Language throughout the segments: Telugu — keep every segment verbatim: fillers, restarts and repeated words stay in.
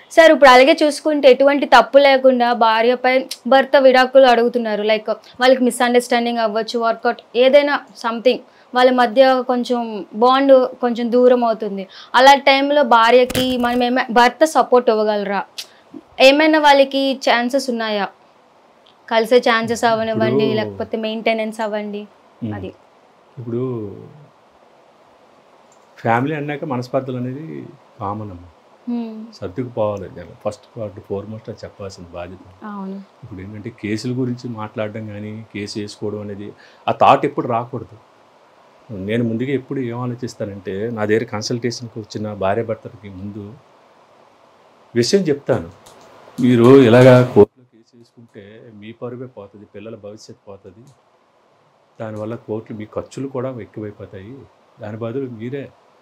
సార్ ఇప్పుడు అలాగే చూసుకుంటే ఎటువంటి తప్పు లేకుండా భార్యపై భర్త విడాకులు అడుగుతున్నారు. లైక్ వాళ్ళకి మిస్అండర్స్టాండింగ్ అవ్వచ్చు, వర్కౌట్ ఏదైనా సంథింగ్ వాళ్ళ మధ్య కొంచెం బాండ్ కొంచెం దూరం అవుతుంది. అలాంటి టైంలో భార్యకి మనం ఏమైనా భర్త సపోర్ట్ ఇవ్వగలరా? ఏమైనా వాళ్ళకి ఛాన్సెస్ ఉన్నాయా? కలిసే ఛాన్సెస్ అవ్వనివ్వండి, లేకపోతే మెయింటెనెన్స్ అవ్వండి. అది ఇప్పుడు ఫ్యామిలీ అన్నాక మనస్పర్ధలు అనేది కామన్ అమ్మ. సర్దుకుపోవాలి. ఫస్ట్ పార్ట్ ఫోర్మోస్ట్ అది చెప్పాల్సిన బాధ్యత. ఇప్పుడు ఏంటంటే కేసుల గురించి మాట్లాడడం కానీ కేసు వేసుకోవడం అనేది ఆ థాట్ ఎప్పుడు రాకూడదు. నేను ముందుగా ఎప్పుడు ఏం ఆలోచిస్తానంటే నా దగ్గర కన్సల్టేషన్కి వచ్చిన భార్య భర్తలకి ముందు విషయం చెప్తాను. మీరు ఇలాగా కోర్టులో కేసు వేసుకుంటే మీ పరువే పోతుంది, పిల్లల భవిష్యత్తు పోతుంది, దానివల్ల కోర్టులు మీ ఖర్చులు కూడా ఎక్కువైపోతాయి. దాని బదులు మీరే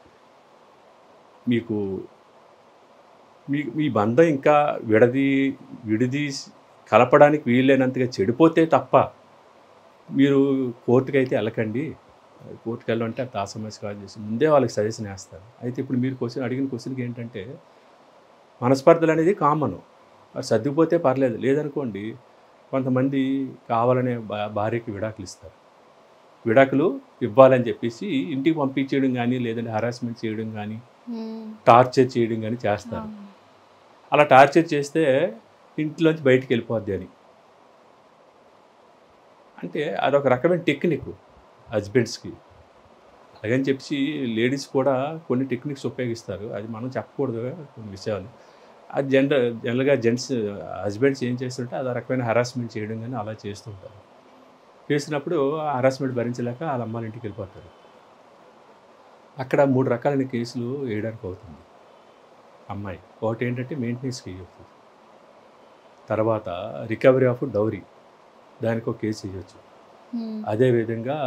మీకు మీ మీ బంధం ఇంకా విడది విడిది కలపడానికి వీలైనంతగా చెడిపోతే తప్ప మీరు కోర్టుకి అయితే వెళ్ళకండి. కోర్టుకు వెళ్ళాలంటే అది ఆ సమస్య కాదు చేసి ముందే వాళ్ళకి సజెషన్ వేస్తారు. అయితే ఇప్పుడు మీరు క్వశ్చన్ అడిగిన క్వశ్చన్కి ఏంటంటే మనస్పర్ధలు అనేది కామను, అది సర్దుకుపోతే పర్లేదు. లేదనుకోండి కొంతమంది కావాలనే భార్యకి విడాకులు ఇస్తారు. విడాకులు ఇవ్వాలని చెప్పేసి ఇంటికి పంపించేయడం కానీ లేదంటే హరాస్మెంట్ చేయడం కానీ టార్చర్ చేయడం కానీ చేస్తారు. అలా టార్చర్ చేస్తే ఇంట్లోంచి బయటికి వెళ్ళిపోద్ది అని అంటే అదొక రకమైన టెక్నిక్ హస్బెండ్స్కి. అలాగని చెప్పి లేడీస్ కూడా కొన్ని టెక్నిక్స్ ఉపయోగిస్తారు. అది మనం చెప్పకూడదు కొన్ని విషయాలు. అది జనరల్ జనరల్గా జెంట్స్ హస్బెండ్స్ ఏం చేస్తుంటే అది రకమైన హరాస్మెంట్ చేయడం కానీ అలా చేస్తుంటారు. చేసినప్పుడు హరాస్మెంట్ భరించలేక వాళ్ళ అమ్మాళ్ళ ఇంటికి వెళ్ళిపోతారు. అక్కడ మూడు రకాలైన కేసులు వేయడానికి అవుతుంది అమ్మాయి. ఒకటి ఏంటంటే మెయింటెనెన్స్కి వేయవచ్చు, తర్వాత రికవరీ ఆఫ్ డౌరీ దానికి ఒక కేసు వేయవచ్చు, అదేవిధంగా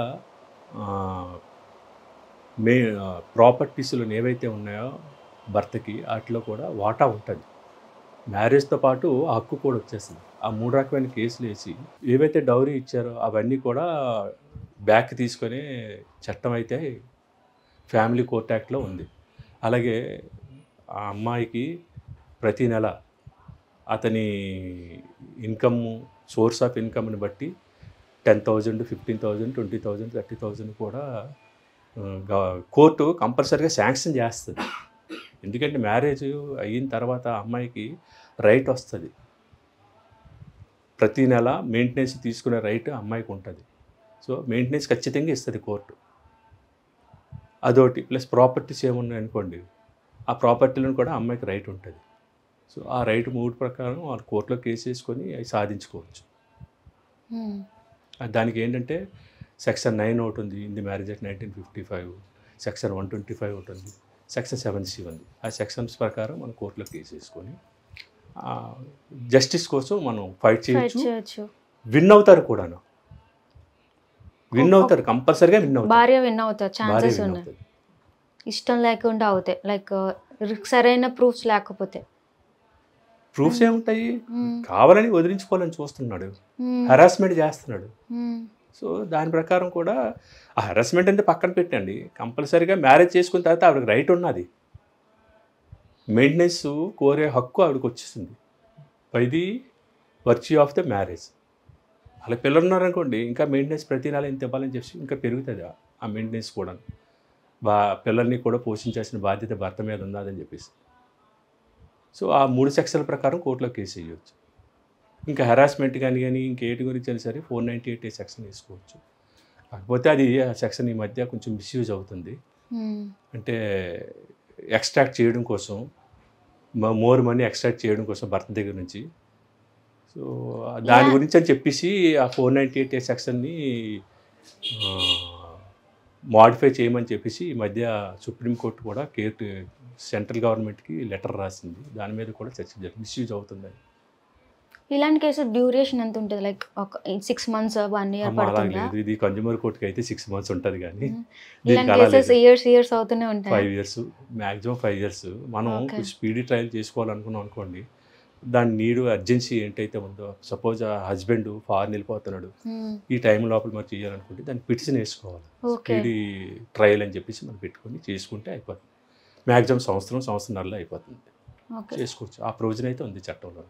మే ప్రాపర్టీస్లో ఏవైతే ఉన్నాయో భర్తకి వాటిలో కూడా వాటా ఉంటుంది. మ్యారేజ్తో పాటు ఆ హక్కు కూడా వచ్చేస్తుంది. ఆ మూడు రకమైన కేసులు వేసి ఏవైతే డౌరీ ఇచ్చారో అవన్నీ కూడా బ్యాక్ తీసుకొని చట్టం అయితే ఫ్యామిలీ కోర్ట్ యాక్ట్లో ఉంది. అలాగే ఆ అమ్మాయికి ప్రతి నెల అతని ఇన్కమ్ సోర్స్ ఆఫ్ ఇన్కమ్ని బట్టి ten thousand fifteen thousand twenty thousand thirty thousand కూడా కోర్టు కంపల్సరీగా శాంక్షన్ చేస్తుంది. ఎందుకంటే మ్యారేజ్ అయిన తర్వాత అమ్మాయికి రైట్ వస్తుంది. ప్రతి నెల మెయింటెనెన్స్ తీసుకునే రైట్ అమ్మాయికి ఉంటుంది. సో మెయింటెనెన్స్ ఖచ్చితంగా ఇస్తుంది కోర్టు. అదొకటి. ప్లస్ ప్రాపర్టీస్ ఏమున్నాయి అనుకోండి, ఆ ప్రాపర్టీలను కూడా అమ్మాయికి రైట్ ఉంటుంది. సో ఆ రైట్ మూడు ప్రకారం వాళ్ళు కోర్టులో కేసు వేసుకొని అవి సాధించుకోవచ్చు. దానికి ఏంటంటే సెక్షన్ నైన్ ఒకటి ఉంది, ఇంది marriage act nineteen fifty five, section one twenty five ఒకటి ఉంది, సెక్షన్ సెవెన్ సి ఉంది. ఆ సెక్షన్స్ ప్రకారం మనం కోర్టులో కేసు వేసుకొని జస్టిస్ కోసం మనం ఫైట్ చేయొచ్చు. విన్ అవుతారు కూడాను. విన్ అవుతారు, కంపల్సరీగా విన్ అవుతారు. భార్య విన్ అవుతారు, ఛాన్సెస్ ఉన్నాయి. ఇష్టం లేకుండా అవుతాయి, లైక్ సరైన ప్రూఫ్స్ లేకపోతే. ప్రూఫ్స్ ఏముంటాయి, కావాలని వదిలించుకోవాలని చూస్తున్నాడు, హరాస్మెంట్ చేస్తున్నాడు. సో దాని ప్రకారం కూడా ఆ హరాస్మెంట్ అంటే పక్కన పెట్టండి, కంపల్సరీగా మ్యారేజ్ చేసుకున్న తర్వాత ఆవిడకి రైట్ ఉన్నది. మెయింటెనెన్స్ కోరే హక్కు ఆవిడకి వచ్చేసింది by the virtue of the marriage. అలా పిల్లలు ఉన్నారనుకోండి, ఇంకా మెయింటెనెన్స్ ప్రతి నెల ఇంత ఇవ్వాలని చెప్పి ఇంకా పెరుగుతుంది ఆ మెయింటెనెన్స్ కూడా. బా పిల్లల్ని కూడా పోషించాల్సిన బాధ్యత భర్త మీద ఉన్నదని చెప్పేసి. సో ఆ మూడు సెక్షన్ల ప్రకారం కోర్టులో కేసు వేయవచ్చు. ఇంకా హెరాస్మెంట్ కానీ కానీ ఇంకేటి గురించి అయినా సరే ఫోర్ నైంటీ ఎయిట్ సెక్షన్ వేసుకోవచ్చు. కాకపోతే అది ఆ సెక్షన్ ఈ మధ్య కొంచెం మిస్యూజ్ అవుతుంది. అంటే ఎక్స్ట్రాక్ట్ చేయడం కోసం, మోర్ మనీ ఎక్స్ట్రాక్ట్ చేయడం కోసం భర్త దగ్గర నుంచి. సో దాని గురించి అని చెప్పేసి ఆ ఫోర్ నైంటీ ఎయిట్ సెక్షన్ని మాడిఫై చేయమని చెప్పేసి ఈ మధ్య సుప్రీంకోర్టు కూడా కేర్ సెంట్రల్ గవర్నమెంట్కి లెటర్ రాసింది. దాని మీద కూడా చర్చ జరిగింది, మిస్యూజ్ అవుతుందని. ఇలాంటి కేసు డ్యూరేషన్ ఎంత ఉంటుంది, లైక్ ఒక సిక్స్ మంత్స్ వన్ ఇయర్ పడుతుందా? ఇది కన్జ్యూమర్ కోర్టుకి అయితే సిక్స్ మంత్స్ ఉంటుంది, కానీ ఇయర్స్ ఇయర్స్ అవుతూనే ఉంటాయి. Five years maximum five years మనం స్పీడీ ట్రయల్ చేసుకోవాలనుకున్నాం అనుకోండి, దాని నీడు అర్జెన్సీ ఏంటైతే ఉందో, సపోజ్ ఆ హస్బెండ్ ఫారెన్ వెళ్ళిపోతున్నాడు, ఈ టైం లోపల మనం చేయాలనుకుంటే దాన్ని పిటిషన్ వేసుకోవాలి. స్పీడీ ట్రయల్ అని చెప్పేసి మనం పెట్టుకొని చేసుకుంటే అయిపోతుంది. మ్యాక్సిమం సంవత్సరం సంవత్సరంలో అయిపోతుంది. ఓకే. చేసుకోవచ్చు. ఆ ప్రొవిజన్ అయితే ఉంది చట్టంలో.